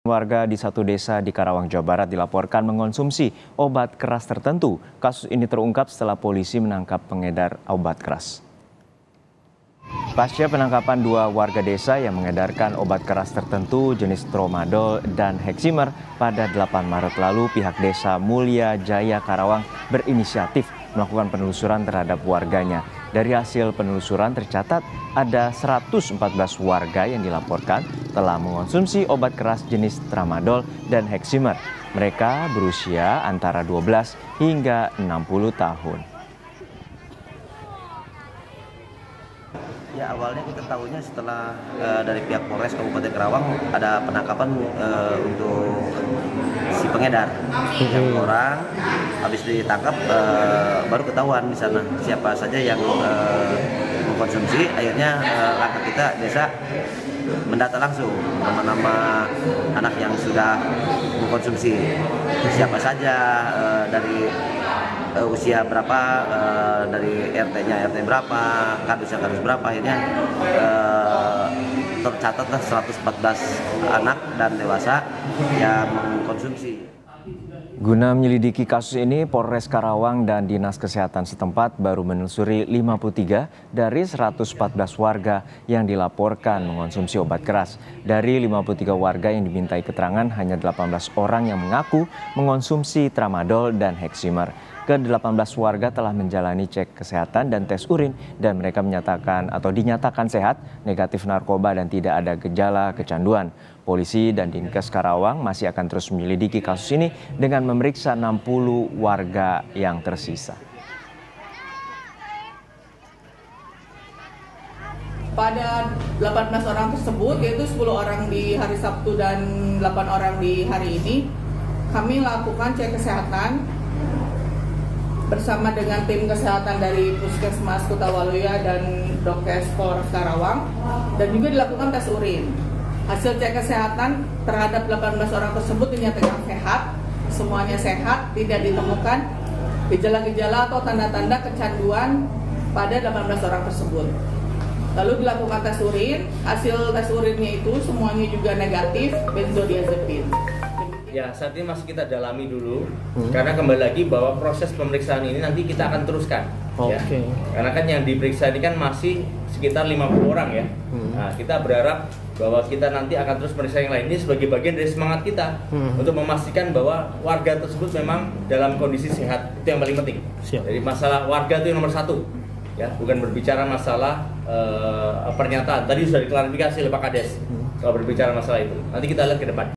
Warga di satu desa di Karawang, Jawa Barat dilaporkan mengonsumsi obat keras tertentu. Kasus ini terungkap setelah polisi menangkap pengedar obat keras. Pasca penangkapan dua warga desa yang mengedarkan obat keras tertentu jenis tramadol dan heximer pada 8 Maret lalu, pihak desa Mulya Jaya Karawang berinisiatif melakukan penelusuran terhadap warganya. Dari hasil penelusuran tercatat ada 114 warga yang dilaporkan telah mengonsumsi obat keras jenis tramadol dan heximer. Mereka berusia antara 12 hingga 60 tahun. Ya, awalnya kita tahunya setelah dari pihak Polres Kabupaten Karawang ada penangkapan untuk si pengedar. Yang orang habis ditangkap baru ketahuan di sana siapa saja yang mengkonsumsi. Akhirnya langkah kita desa mendata langsung nama-nama anak yang sudah mengkonsumsi, siapa saja, dari usia berapa, dari RT-nya RT berapa, kardusnya kardus berapa. Akhirnya tercatatlah 114 anak dan dewasa yang mengkonsumsi. Guna menyelidiki kasus ini, Polres Karawang dan Dinas Kesehatan setempat baru menelusuri 53 dari 114 warga yang dilaporkan mengonsumsi obat keras. Dari 53 warga yang dimintai keterangan, hanya 18 orang yang mengaku mengonsumsi tramadol dan heximer. Ke-18 warga telah menjalani cek kesehatan dan tes urin dan mereka menyatakan atau dinyatakan sehat, negatif narkoba dan tidak ada gejala kecanduan. Polisi dan Dinkes Karawang masih akan terus menyelidiki kasus ini dengan memeriksa 60 warga yang tersisa. Pada 18 orang tersebut, yaitu 10 orang di hari Sabtu dan 8 orang di hari ini, kami lakukan cek kesehatan bersama dengan tim kesehatan dari Puskesmas Kutawaluya dan Dokes Polres Karawang, dan juga dilakukan tes urin. Hasil cek kesehatan terhadap 18 orang tersebut dinyatakan sehat, semuanya sehat, tidak ditemukan gejala-gejala atau tanda-tanda kecanduan pada 18 orang tersebut. Lalu dilakukan tes urin, hasil tes urinnya itu semuanya juga negatif benzodiazepin. Ya, saat ini masih kita dalami dulu, karena kembali lagi bahwa proses pemeriksaan ini nanti kita akan teruskan. Ya. Karena kan yang diperiksa ini kan masih sekitar 50 orang ya. Nah, kita berharap bahwa kita nanti akan terus meriksa yang lain. Ini sebagai bagian dari semangat kita untuk memastikan bahwa warga tersebut memang dalam kondisi sehat. Itu yang paling penting. Jadi masalah warga itu yang nomor satu. Ya, bukan berbicara masalah pernyataan. Tadi sudah diklarifikasi oleh Pak Kades kalau berbicara masalah itu. Nanti kita lihat ke depan.